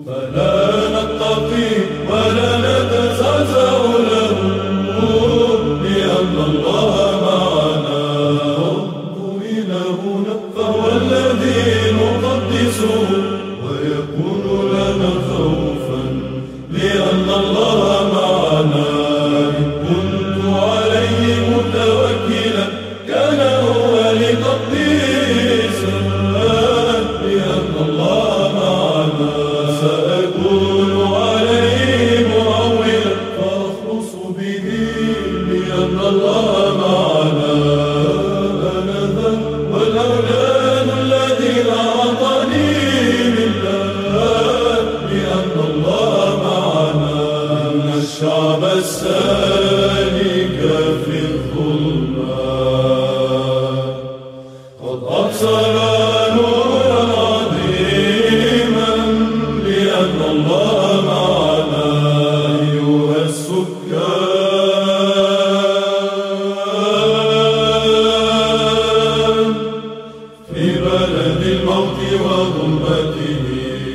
فلا نتقي ولا نتزعزع له، لأن الله معنا. رب إلهنا فهو الذي نقدسه، ويكون لنا خوفا لأن الله معنا. إن كنت عليه متوكلا كان هو لتقديسا، لأن الله معنا. سأكون عليه معولا فأخلص به، لأن الله معنا. أنا ذا والأولاد الذين أعطاني لله، لأن الله معنا. إن الشعب السالك في الظلمات قد أبصر نورا عظيما، لأن الله معنا. أيها السكان في بلد الموت وظلمته،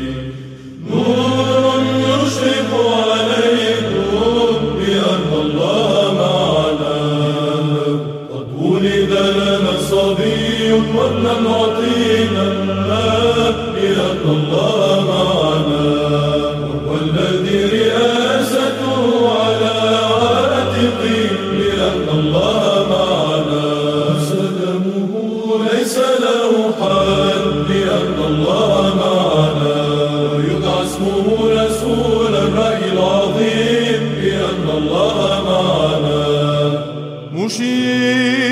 نور يشرق عليكم، لأن الله معنا. قد ولد لنا صبي وابنا عطينا، لأن الله معنا. وهو الذي رئاسته على عاتقه، لأن الله معنا. سدمه ليس له حال، لأن الله معنا. ويدعى اسمه رسول الرأي العظيم، لأن الله معنا. مشيرا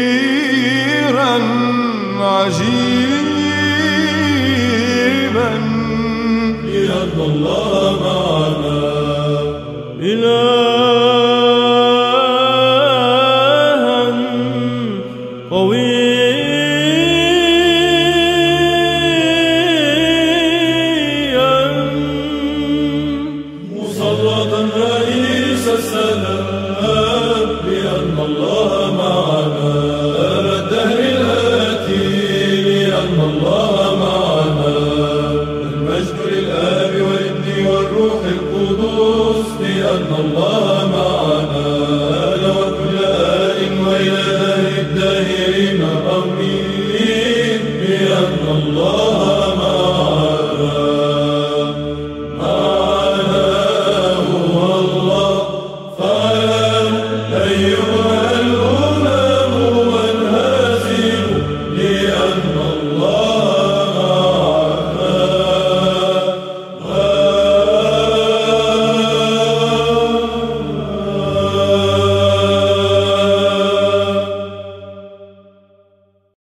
عجيبا، لأن الله معنا. إلها قويا مسلطا رئيس السلام، لأن الله معنا. أبا الدهر الآتي، لأن الله معنا. المجد للآب والابن والروح القدس، لأن الله معنا. آل وكل آل وإلى دهر الداهرين، آمين.